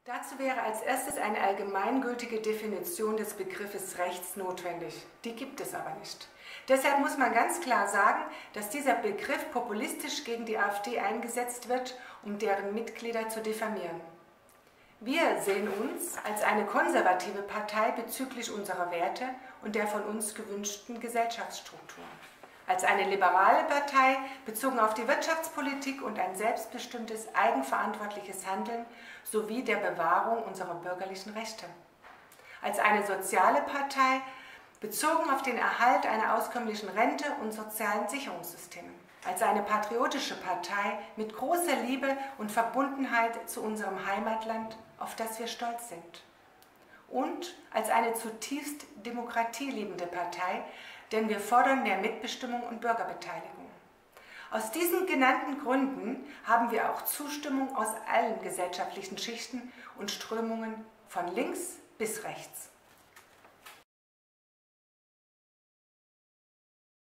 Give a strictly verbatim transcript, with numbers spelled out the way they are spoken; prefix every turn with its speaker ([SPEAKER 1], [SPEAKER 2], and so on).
[SPEAKER 1] Dazu wäre als erstes eine allgemeingültige Definition des Begriffes rechts notwendig. Die gibt es aber nicht. Deshalb muss man ganz klar sagen, dass dieser Begriff populistisch gegen die AfD eingesetzt wird, um deren Mitglieder zu diffamieren. Wir sehen uns als eine konservative Partei bezüglich unserer Werte und der von uns gewünschten Gesellschaftsstruktur. Als eine liberale Partei bezogen auf die Wirtschaftspolitik und ein selbstbestimmtes, eigenverantwortliches Handeln sowie der Bewahrung unserer bürgerlichen Rechte. Als eine soziale Partei bezogen auf den Erhalt einer auskömmlichen Rente und sozialen Sicherungssystemen. Als eine patriotische Partei mit großer Liebe und Verbundenheit zu unserem Heimatland, auf das wir stolz sind. Und als eine zutiefst demokratieliebende Partei, denn wir fordern mehr Mitbestimmung und Bürgerbeteiligung. Aus diesen genannten Gründen haben wir auch Zustimmung aus allen gesellschaftlichen Schichten und Strömungen von links bis rechts.